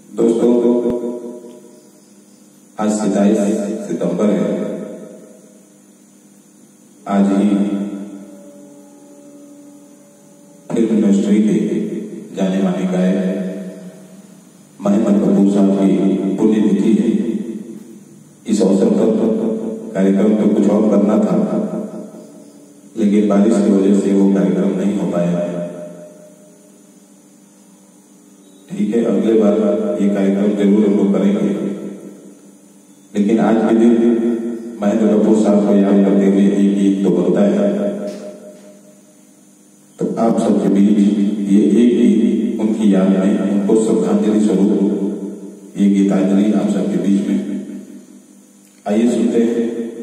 दोस्तों, आज 27 सितंबर है। आज ही फिल्म इंडस्ट्री के जाने माने गायक मोहम्मद कपूर साहब की पुण्यतिथि है। इस अवसर पर कार्यक्रम तो कुछ और करना था, लेकिन बारिश की वजह से वो कार्यक्रम नहीं हो पाया। ठीक है, अगले बार ये कार्यक्रम जरूर हम लोग करेंगे, लेकिन आज के दिन महेंद्र कपूर साहब को याद करते हुए एक गीत तो बनता है। तो आप सबके बीच ये एक गीत उनकी याद में, उनको श्रद्धांजलि स्वरूप ये गीतांजलि आप सबके बीच में। आइए सुनते हैं।